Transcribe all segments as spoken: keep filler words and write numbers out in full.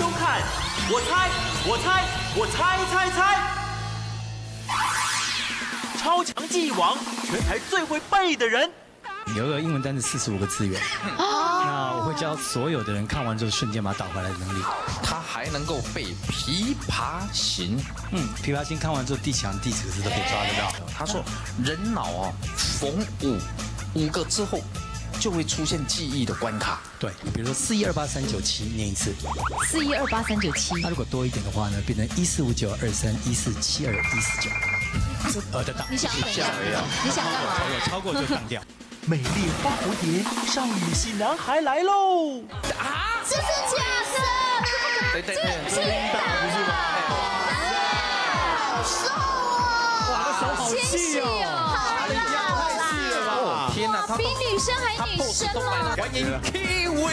收看。我猜，我猜，我猜猜猜。超强记忆王，全台最会背的人。 有个英文单词四十五个字元，那我会教所有的人看完之后瞬间把它导回来的能力。 他还能够背琵琶行， 嗯，琵琶行看完之后第几行第几个字都可以抓得到。 他说人脑啊，逢五五个之后。 就会出现记忆的关卡。 对，比如说四一二八三九七，念一次。 四一二八三九七。 那如果多一点的话呢，变成一四五九二三一四七二一四九。呃，得到。 你想怎样？你想干嘛？ 超过就当掉。 美丽花蝴蝶，少女系男孩来喽！ 啊！这是假的！ 对对对， 这是假的，不是吗？好瘦哦！ 哇，那手好细哦！ 天哪，他比女生还女生了！ 欢迎 Kiwi！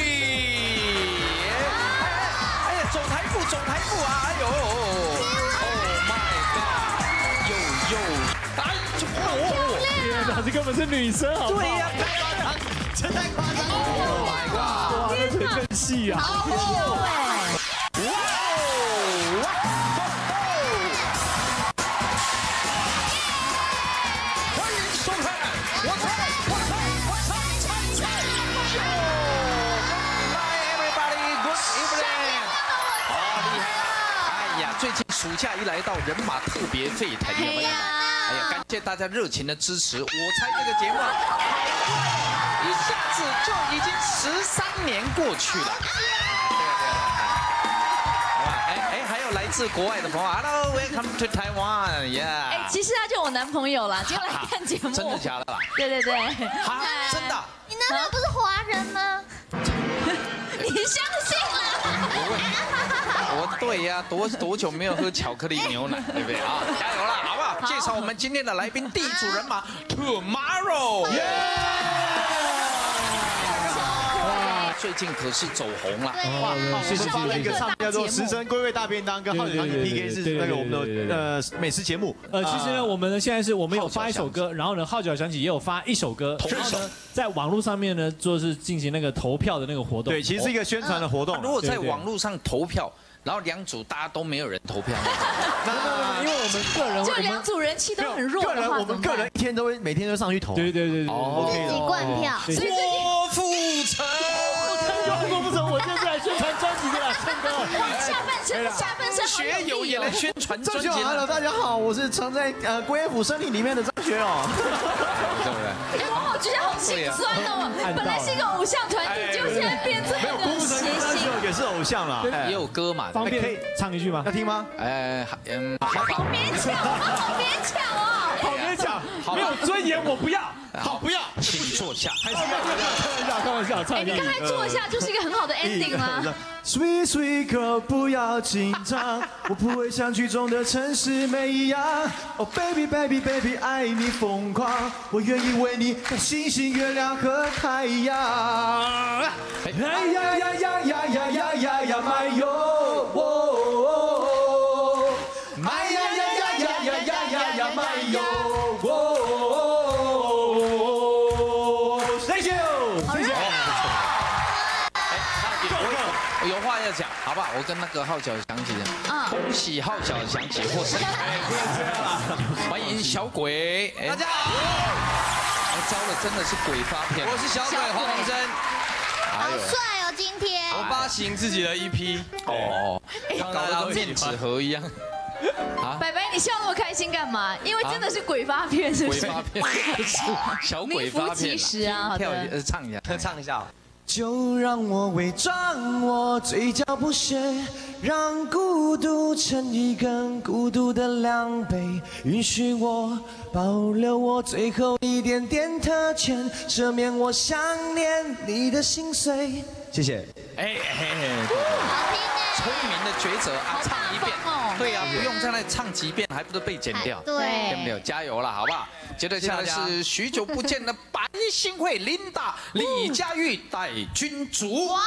哎呀，走台步，走台步啊！哎呦 ，Oh my God！ 呦呦，哎，哦， 天哪，这根本是女生，好不好？ 对呀， 真太夸张了 ！Oh my God！ 哇，那腿更细啊！ 好瘦哎！ 哇！ 最近暑假一来到，人马特别沸腾，有没有？哎呀，感谢大家热情的支持。我猜这个节目，一下子就已经十三年过去了。对对对，哎哎，还有来自国外的朋友 ，Hello, welcome to Taiwan, yeah。 哎，其实他就我男朋友啦，今天来看节目。 真的假的啦？ 对对对。 哈，真的。 你男朋友不是华人吗？你相信了？ 我对呀，多多久没有喝巧克力牛奶，对不对啊？加油了，好不好？介绍我们今天的来宾，地主人马 Tomorrow。最近可是走红了， 哇！我们发了一个唱叫做《时辰归位大便当》跟浩宇堂姐 P K 是那个我们的呃美食节目。 呃，其实呢，我们呢现在是我们有发一首歌，然后呢，号角响起也有发一首歌，然后呢，在网络上面呢，就是进行那个投票的那个活动。 对，其实是一个宣传的活动。 如果在网络上投票。 然后两组大家都没有人投票， 那因为我们个人就两组人气都很弱个人我们个人一天都会每天都上去投。 对对对对， 哦， 自己灌票。 郭富城， 郭富城，我现在来宣传专辑的啦，唱歌。 下半身，下半身学友也来宣传专辑。 张学友 ，Hello， 大家好，我是藏在呃郭彦甫身体里面的张学友。 对不对？ 哎，我觉得好心酸哦，本来是一个偶像团体，结果现在变这么的谐星。 也是偶像啦， 也有歌嘛。 方便可以唱一句吗？ 要听吗？ 哎，嗯， 好勉强，好勉强哦， 好勉强，没有尊严我不要， 好不要， 请坐下。 开玩笑，开玩笑，唱哎，你刚才坐一下就是一个很好的 ending 吗 ？Sweet sweet girl， 不要紧张，我不会像剧中的陈世美一样。Oh baby baby baby， 爱你疯狂，我愿意为你看星星、月亮和太阳。哎呀呀呀呀呀呀呀呀，妈哟！ 哎呀呀呀呀呀呀呀呀！妈哟！谢谢，谢谢。 我有话要讲，好不好？我跟那个号角响起，恭喜号角响起获胜。哎，不要这样了。欢迎小鬼，大家好。糟了，真的是鬼发片。 我是小鬼黄鸿升。 好帅哦，今天。 我发行自己的 E P。 哦，搞得跟面纸盒一样。 啊，白白，你笑那么开心干嘛？因为真的是鬼发片，是不是？ 鬼发片，小鬼发片。名副其实啊， 跳呃唱一下， 唱一下。 就让我伪装，我嘴角不屑，让孤独成一根孤独的量杯，允许我保留我最后一点点特权，赦免我想念你的心碎。谢谢。 哎哎， 好听哎， 聪明的抉择啊，唱一遍。 对呀、啊，不用在那唱几遍，还不是被剪掉？ 对， 对不对？加油了，好不好？接着下来是许久不见的白新会琳达、李佳玉带君主。哇！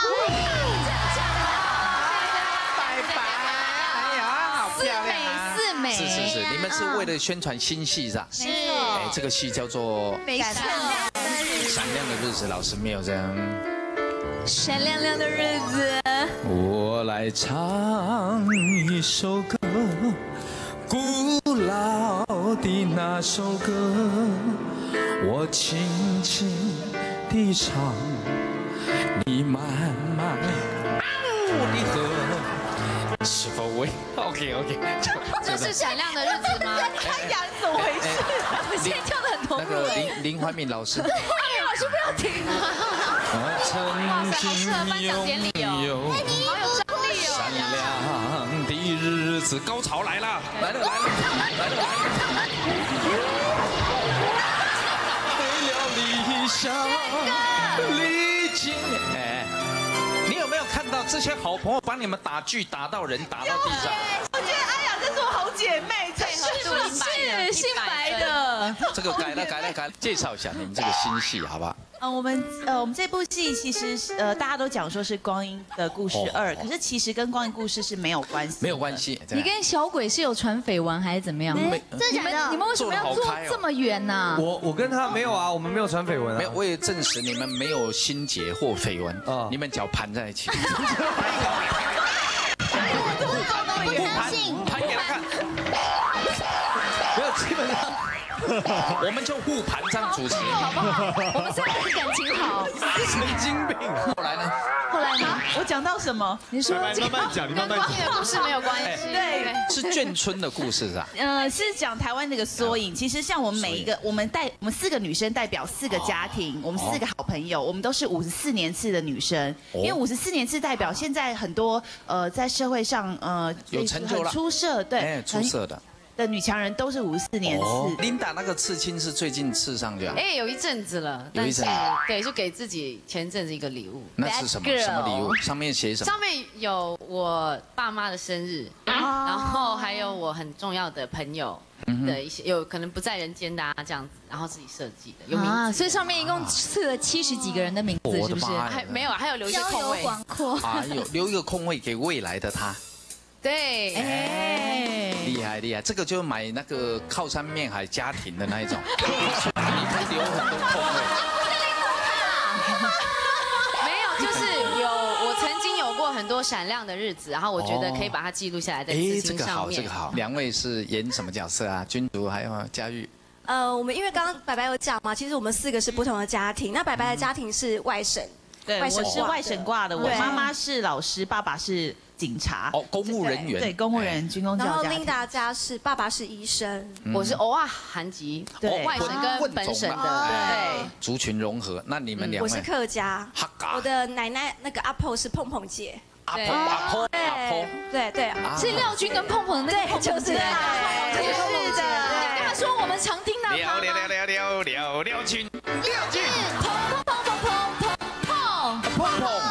拜拜！哎呀，好漂亮啊！ 四美， 是是是，你们是为了宣传新戏是吧？ 是。 哎，这个戏叫做 《闪亮的日子》。 闪亮的日子，老师没有这样。 闪亮亮的日子。 我来来唱一首歌，古老的那首歌，我轻轻地唱，你慢慢的喝。是否为 OK OK？ 这是闪亮的日子吗？ 看呀，怎么回事？ 我现在跳的很投入。 那个林林怀民老师， 林怀民老师不要停。 我曾经拥有好有张力哦！ 闪亮的日子，高潮来了，来了来了来了来了！为了理想历尽。 哎，你有没有看到这些好朋友帮你们打剧打到人打到地上？ 我觉得阿雅这是我好姐妹，真是是不是姓白的？ 这个改了改了改了，介绍一下你们这个新戏好不好？ 呃，我们呃，我们这部戏其实呃，大家都讲说是《光阴的故事二》，可是其实跟《光阴故事》是没有关系， 没有关系。 你跟小鬼是有传绯闻还是怎么样？ 没真的假的？你们为什么要坐这么远呢？ 我我跟他没有啊，我们没有传绯闻啊。 没有，我也证实你们没有心结或绯闻啊，你们脚盘在一起。 不相信， 盘给他看。没有，基本上。我们就互盘这样主持， 好不好？我们三个是感情好。 神经病。 后来呢？ 后来呢？我讲到什么？ 你说慢慢讲，你慢慢讲。 跟光阴的故事没有关系。 对， 是眷村的故事是吧？ 呃，是讲台湾那个缩影。其实像我们每一个，我们代我们四个女生代表四个家庭，我们四个好朋友，我们都是五十四年次的女生。因为五十四年次代表现在很多呃在社会上呃有成就了， 出色，对， 哎，出色的。 的女强人都是五十四年次。 琳达那个刺青是最近刺上去啊？ 哎，有一阵子了， 有一阵子， 对，就给自己前阵子一个礼物。 那是什么？什么礼物？上面写什么？ 上面有我爸妈的生日，然后还有我很重要的朋友的一些，有可能不在人间的啊，这样子，然后自己设计的，有名字。 所以上面一共刺了七十几个人的名字，是不是？ 还没有，还有留一个空位。 广阔。 还有留一个空位给未来的他。 对， 哎，厉害厉害，这个就买那个靠山面海家庭的那一种，你可以留很多空位。 没有，就是有我曾经有过很多闪亮的日子，然后我觉得可以把它记录下来在刺青上面。哎，这个好，这个好。两位是演什么角色啊？君竹还有佳玉。 呃，我们因为刚刚白白有讲嘛，其实我们四个是不同的家庭。那白白的家庭是外省， 对，我是外省挂的，我妈妈是老师，爸爸是警察， 哦，公务人员， 对，公务人员，军工教家庭。 然后琳达家是爸爸是医生， 我是偶尔韩籍， 对， 外省跟本省的，对， 族群融合。那你们两位？ 我是客家，我的奶奶那个阿婆是碰碰姐。 阿婆阿婆阿婆， 对对， 是廖军跟碰碰的那个，就是的， 就是的。 跟他说我们常听到廖廖廖廖廖廖廖军，廖军， 碰碰碰碰碰碰碰碰。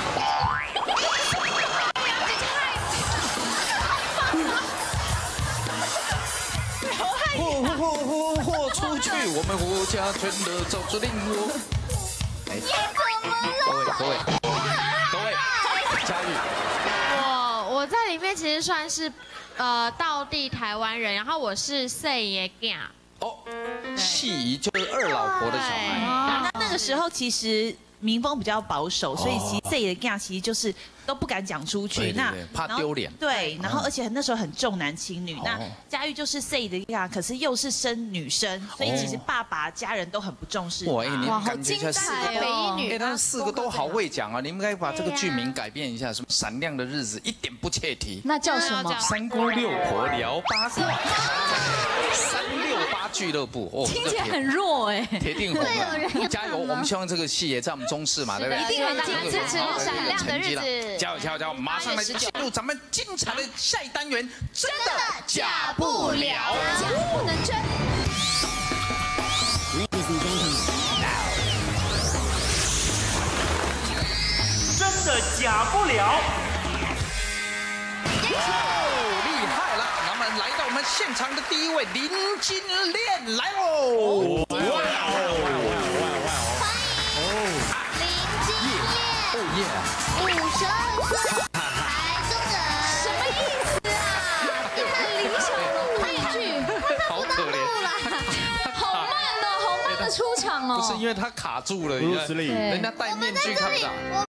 豁豁豁豁出去，我们胡家村的走出领悟。哎，各位各位各位，佳玉， 我我在里面其实算是呃道地台湾人，然后我是岁爷囝。 哦，戏姨就是二老婆的小孩。 那那个时候其实民风比较保守，所以其实这里的 gay 其实就是都不敢讲出去，那怕丢脸。 对，然后而且那时候很重男轻女。那佳玉就是这里的 gay， 可是又是生女生，所以其实爸爸家人都很不重视。 哇， 你好精彩哦！ 哎，他们四个都好会讲啊，你们该把这个剧名改变一下，什么闪亮的日子一点不切题。 那叫什么？ 三姑六婆聊八卦。三六八俱乐部哦， 听起来很弱哎， 铁定红了，加油！我们希望这个戏也在我们中视嘛，对不对？ 一定很支持闪亮的日子， 加油加油加油！马上来进入咱们精彩的下一单元，真的假不了， 假不能真。 真的假不了。 厉害了！那么来到我们现场的第一位林金链来喽！哇哦！ 欢迎林金链，五十二岁，台中人。 什么意思啊？你们林小龙那句， 好可怜， 好慢哦，好慢的出场哦。 不是因为他卡住了，人家戴面具看不到。